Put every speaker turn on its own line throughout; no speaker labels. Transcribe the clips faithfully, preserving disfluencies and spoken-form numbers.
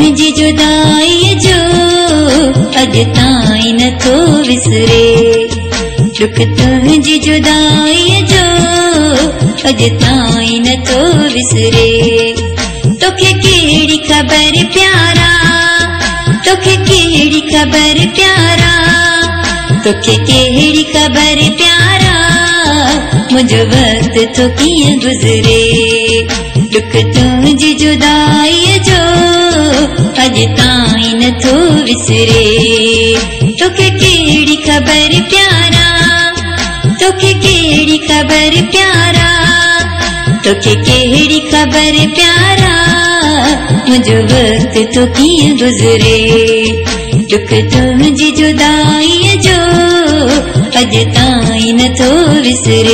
तुंहिंजी जुदाई जो अॼु ताईं नथो विसरे। दुख तुंहिंजी जुदाई जो अॼु ताईं नथो विसरे। तोखे कहिड़ी ख़बर प्यारा, तोखे कहिड़ी ख़बर प्यारा, तोखे कहिड़ी ख़बर प्यारा, मुंहिंजो वक्त तो कीअं गुज़रे। दुख तुंहिंजी जुदाई जो अॼु ताईं नथो विसरे। तोखे कहिड़ी ख़बर प्यारा, तोखे कहिड़ी ख़बर प्यारा, तोखे कहिड़ी ख़बर प्यारा, मुंहिंजो वक्त तो कीअं गुज़रे। दुख तुंहिंजी जुदाई जो अॼु ताईं नथो विसरे।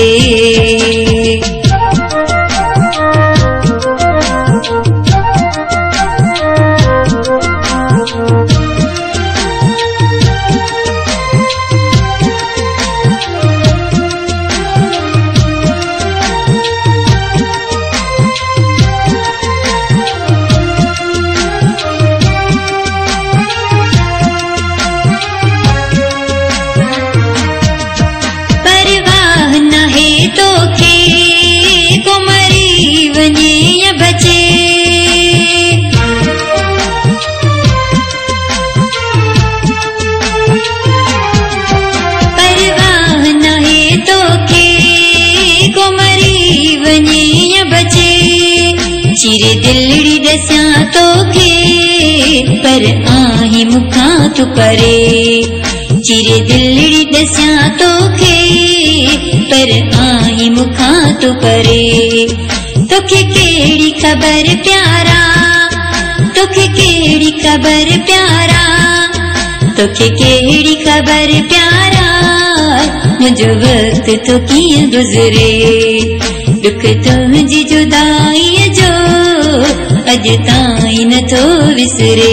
चिरे दिलड़ी दस्यां तोखे पर आहीं मुखां तू परे। चिरे दिलड़ी दस्यां तोखे पर आहीं मुखां तू परे। तोखे कहिड़ी ख़बर प्यारा, तोखे कहिड़ी ख़बर प्यारा, तोखे कहिड़ी ख़बर प्यारा, मुंहिंजो वक्त तो कीअं गुज़रे। दुख तुंहिंजी जुदाई जो अॼु ताईं नथो विसरे।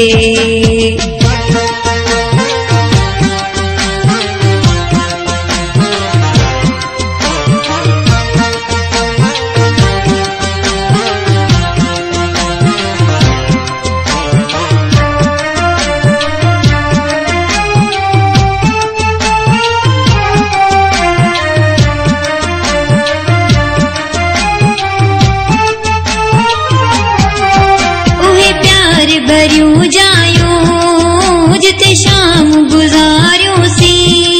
भरियूं जायूं जिते शाम गुज़ारियूं सी।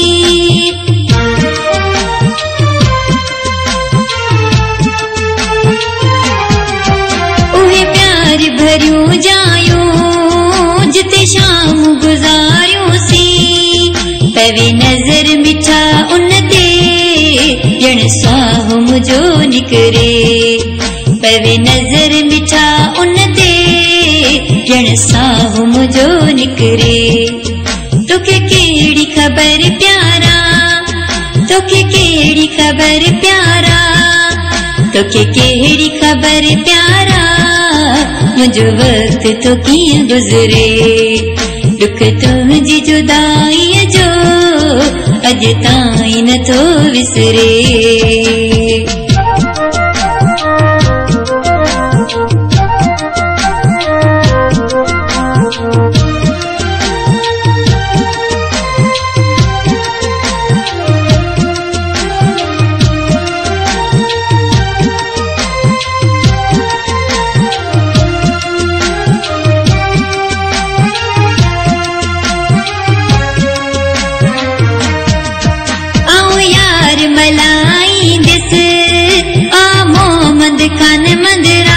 उहे प्यार भरियूं जायूं जिते शाम गुज़ारियूं सी। पवे नज़र मिठा उन ते ॼण साहु मुंहिंजो निकिरे। पवे नज़र मिठा उन ते ॼण साहु मुंहिंजो निकिरे। तोखे कहिड़ी ख़बर प्यारा, तोखे कहिड़ी ख़बर प्यारा, तोखे कहिड़ी ख़बर प्यारा, मुंहिंजो वक्त तो कीअं गुज़रे। दुख तुंहिंजी जुदाई जो अॼु ताईं नथो विसरे। मलाई दिस आ मोहम्मद खान मंदिरा।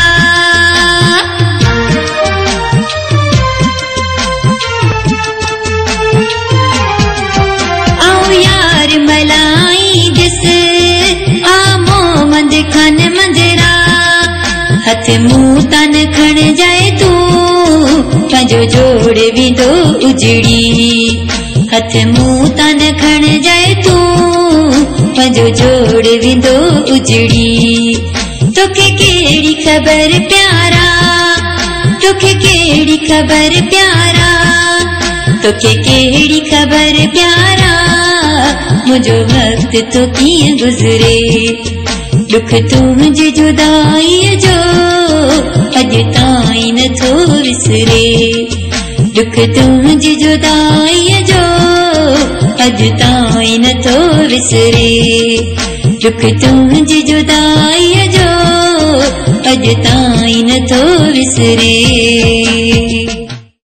आओ यार मलाई दिस आ मोहम्मद खान मंदिरा। हथ मुंह तन खण जाए तू पंहिंजो जोड़ विंदो उजड़ी। हथ मुंह तन खण जाए तू पंहिंजो जोड़ विंदो उजड़ी। तोखे कहिड़ी ख़बर प्यारा, तोखे कहिड़ी ख़बर प्यारा, तोखे कहिड़ी ख़बर प्यारा, मुंहिंजो वक्त तो कीअं गुज़रे। दुख तुंहिंजी जुदाई जो अज ताईं नथो विसरे दुख तुंहिंजी जुदाईअ जो अज ताईं नथो विसरे दुख तुंहिंजी जुदाईअ जो अज ताईं नथो विसरे।